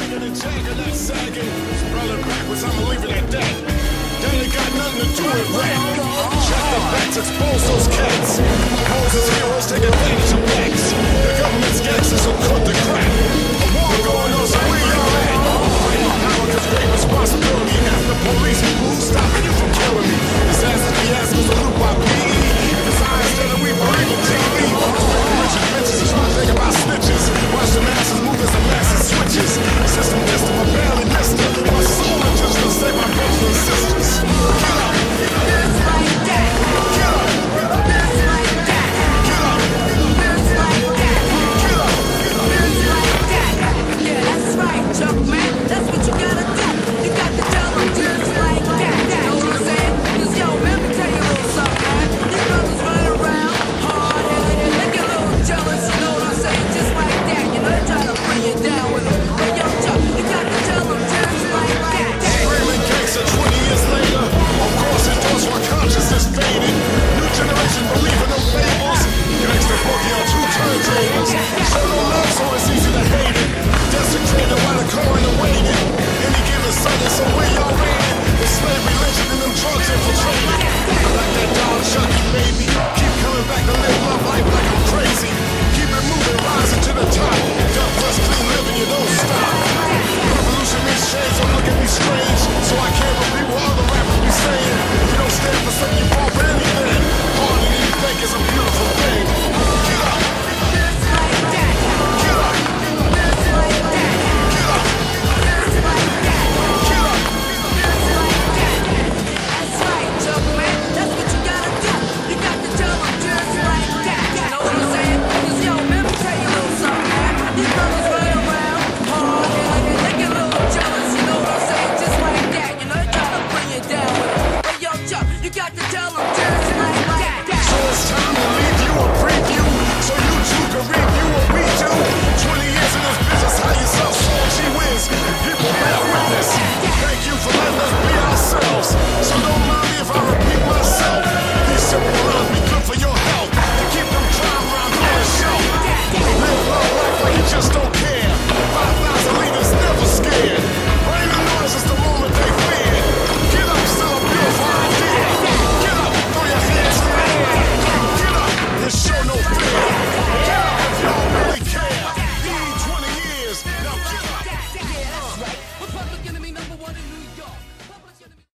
sagging and jagging, not sagging. Sprawling backwards, I'ma leave it at that. They ain't got nothing to do with rap. Check the backs, expose those cats. Moses heroes take advantage of blacks. The government's gangsters will cut the crap. A war going on, so we all at. Power cause great responsibility. After police, who's stopping you from killing me? This ass is the ass was a loop I PE. If it's eyes, then we believe in TV. Richard bitches is trying to think about snitches. Watch the masses move as the masses switches. System missed him, I barely missed him. My soul is just to save my brothers and sisters. Get up! Just like that. Get up! Just like that. Get up! Just like that. Get up! Just like that. Yeah, that's right, Chuck, man. That's what you gotta do. You got to tell them just like that. You know what I'm saying? 'Cause yo, man, let me tell you a little something, man. These brothers running around, hard-headed, they get a little jealous, you know what I'm saying? Just like that. You know, they try to bring you down with them. But yo, Chuck, you got to tell them just like that. Screaming gangster 20 years later. Of course, it does where consciousness faded. New generation believe in them fables. Gangster boogie on 2 turntables.